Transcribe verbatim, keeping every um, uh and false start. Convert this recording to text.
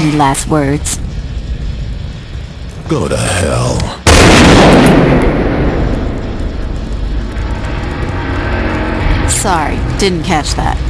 Any last words? Go to hell. Sorry, didn't catch that.